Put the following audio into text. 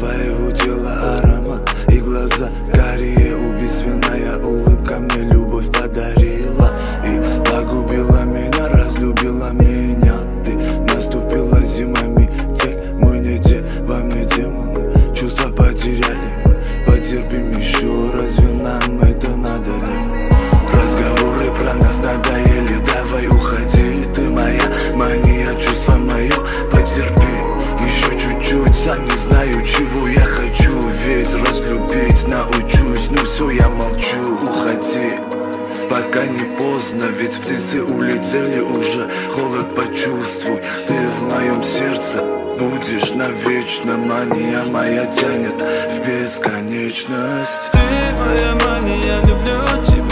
твоего тела аромат и глаза карие. Убийственная улыбка мне любовь подарила и погубила меня, разлюбила меня ты. Наступила зима, метель, мы не те, во мне демоны. Чувства потеряли мы, потерпим еще, разве нам это надо ли? Разговоры про нас надоели, давай уходи. Ты моя мания, чувство мое, потерпи еще чуть-чуть. Сам не знаю, чего я хочу, весь разлюбить научусь. Ну все, я молчу, уходи, пока не поздно, ведь птицы улетели уже. Холод почувствуй, ты в моем сердце будешь навечно. Мания моя тянет в бесконечность. Ты моя мания, люблю тебя.